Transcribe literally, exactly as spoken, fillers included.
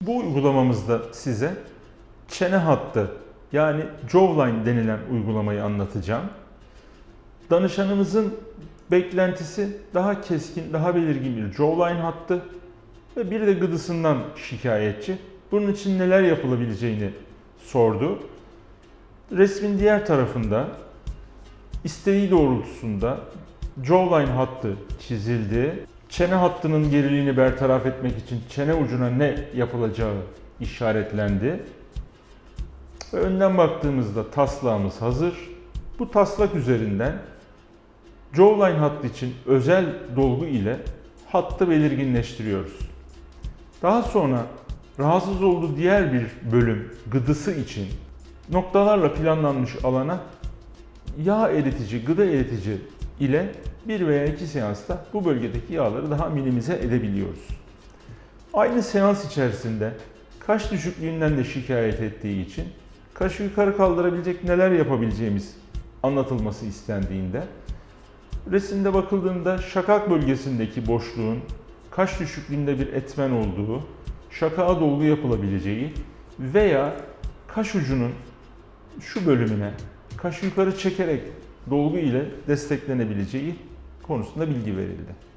Bu uygulamamızda size çene hattı yani jawline denilen uygulamayı anlatacağım. Danışanımızın beklentisi daha keskin, daha belirgin bir jawline hattı ve bir de gıdısından şikayetçi. Bunun için neler yapılabileceğini sordu. Resmin diğer tarafında isteği doğrultusunda jawline hattı çizildi. Çene hattının geriliğini bertaraf etmek için çene ucuna ne yapılacağı işaretlendi. Ve önden baktığımızda taslağımız hazır. Bu taslak üzerinden jawline hattı için özel dolgu ile hattı belirginleştiriyoruz. Daha sonra rahatsız olduğu diğer bir bölüm gıdısı için noktalarla planlanmış alana yağ eritici, gıda eritici ile bir veya iki seansta bu bölgedeki yağları daha minimize edebiliyoruz. Aynı seans içerisinde kaş düşüklüğünden de şikayet ettiği için kaşı yukarı kaldırabilecek neler yapabileceğimiz anlatılması istendiğinde resimde bakıldığında şakak bölgesindeki boşluğun kaş düşüklüğünde bir etmen olduğu, şakağa dolgu yapılabileceği veya kaş ucunun şu bölümüne kaşı yukarı çekerek dolgu ile desteklenebileceği konusunda bilgi verildi.